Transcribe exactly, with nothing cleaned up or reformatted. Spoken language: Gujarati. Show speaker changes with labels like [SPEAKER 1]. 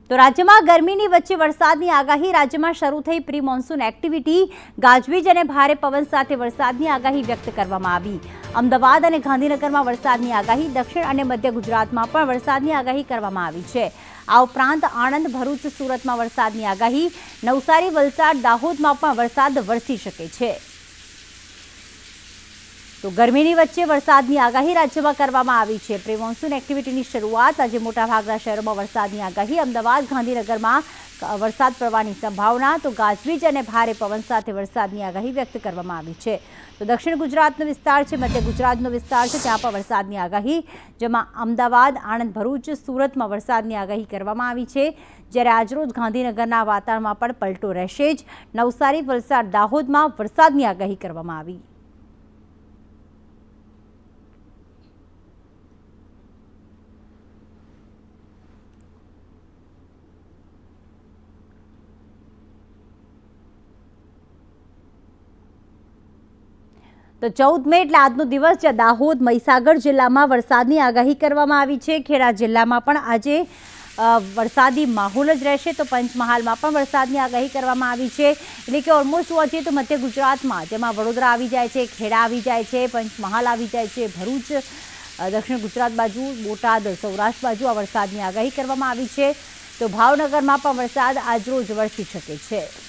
[SPEAKER 1] તો રાજ્યમાં ગરમીની વચ્ચે વરસાદની આગાહી રાજ્યમાં શરૂ થઈ પ્રી મોન્સૂન એક્ટિવિટી ગાજવીજ અને ભારે પવન સાથે વરસાદની આગાહી વ્યક્ત કરવામાં આવી। અમદાવાદ અને ગાંધીનગરમાં વરસાદની આગાહી, દક્ષિણ અને મધ્ય ગુજરાતમાં પણ વરસાદની આગાહી કરવામાં આવી છે। આ ઉપરાંત આણંદ, ભરૂચ, સુરતમાં વરસાદની આગાહી, નવસારી, વલસાડ, દાહોદમાં પણ વરસાદ વરસી શકે છે। તો ગરમીની વચ્ચે વરસાદની આગાહી રાજ્યમાં કરવામાં આવી છે। પ્રી મોન્સૂન એક્ટિવિટીની શરૂઆત આજે મોટાભાગના શહેરોમાં વરસાદની આગાહી, અમદાવાદ, ગાંધીનગરમાં વરસાદ પડવાની સંભાવના, તો ગાજવીજ અને ભારે પવન સાથે વરસાદની આગાહી વ્યક્ત કરવામાં આવી છે। તો દક્ષિણ ગુજરાતનો વિસ્તાર છે, મધ્ય ગુજરાતનો વિસ્તાર છે, ત્યાં પણ વરસાદની આગાહી, જેમાં અમદાવાદ, આણંદ, ભરૂચ, સુરતમાં વરસાદની આગાહી કરવામાં આવી છે। જ્યારે આજરોજ ગાંધીનગરના વાતાવરણમાં પણ પલટો રહેશે જ। નવસારી, વલસાડ, દાહોદમાં વરસાદની આગાહી કરવામાં આવી। તો ચૌદ મે એટલે આજનો દિવસ, જ્યાં દાહોદ, મહીસાગર જિલ્લામાં વરસાદની આગાહી કરવામાં આવી છે। ખેડા જિલ્લામાં પણ આજે વરસાદી માહોલ જ રહેશે। તો પંચમહાલમાં પણ વરસાદની આગાહી કરવામાં આવી છે। એટલે કે ઓલમોસ્ટ જોવા જઈએ તો મધ્ય ગુજરાતમાં, જેમાં વડોદરા આવી જાય છે, ખેડા આવી જાય છે, પંચમહાલ આવી જાય છે, ભરૂચ, દક્ષિણ ગુજરાત બાજુ, બોટાદ, સૌરાષ્ટ્ર બાજુ આ વરસાદની આગાહી કરવામાં આવી છે। તો ભાવનગરમાં પણ વરસાદ આજરોજ વરસી શકે છે।